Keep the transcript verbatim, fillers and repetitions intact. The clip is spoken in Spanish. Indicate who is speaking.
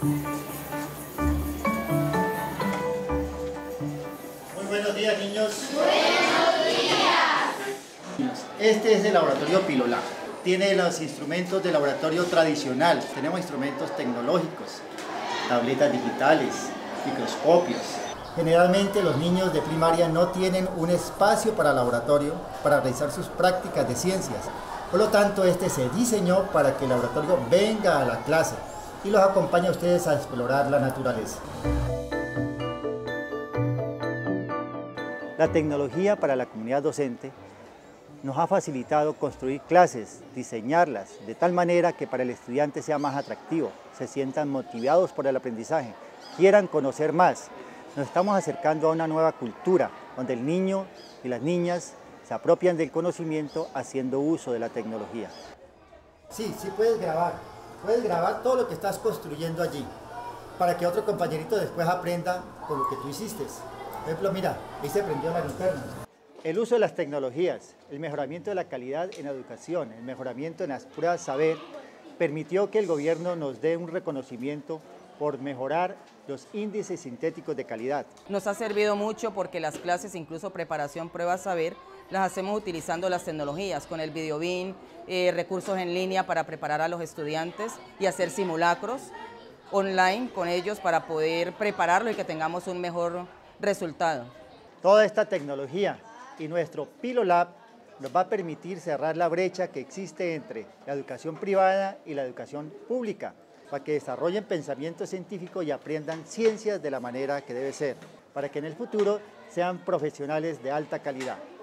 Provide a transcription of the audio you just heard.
Speaker 1: Muy buenos días, niños. Buenos días. Este es el laboratorio Pilolab. Tiene los instrumentos de laboratorio tradicional. Tenemos instrumentos tecnológicos, tabletas digitales, microscopios. Generalmente los niños de primaria no tienen un espacio para laboratorio para realizar sus prácticas de ciencias. Por lo tanto, este se diseñó para que el laboratorio venga a la clase y los acompañe a ustedes a explorar la naturaleza. La tecnología para la comunidad docente nos ha facilitado construir clases, diseñarlas de tal manera que para el estudiante sea más atractivo, se sientan motivados por el aprendizaje, quieran conocer más. Nos estamos acercando a una nueva cultura, donde el niño y las niñas se apropian del conocimiento haciendo uso de la tecnología. Sí, sí puedes grabar, puedes grabar todo lo que estás construyendo allí, para que otro compañerito después aprenda con lo que tú hiciste. Por ejemplo, mira, ahí se prendió la linterna. El uso de las tecnologías, el mejoramiento de la calidad en la educación, el mejoramiento en las pruebas saber, permitió que el gobierno nos dé un reconocimiento por mejorar los índices sintéticos de calidad.
Speaker 2: Nos ha servido mucho porque las clases, incluso preparación, pruebas saber, las hacemos utilizando las tecnologías, con el videobin, eh, recursos en línea para preparar a los estudiantes y hacer simulacros online con ellos para poder prepararlo y que tengamos un mejor resultado.
Speaker 1: Toda esta tecnología y nuestro Pilolab nos va a permitir cerrar la brecha que existe entre la educación privada y la educación pública, para que desarrollen pensamiento científico y aprendan ciencias de la manera que debe ser, para que en el futuro sean profesionales de alta calidad.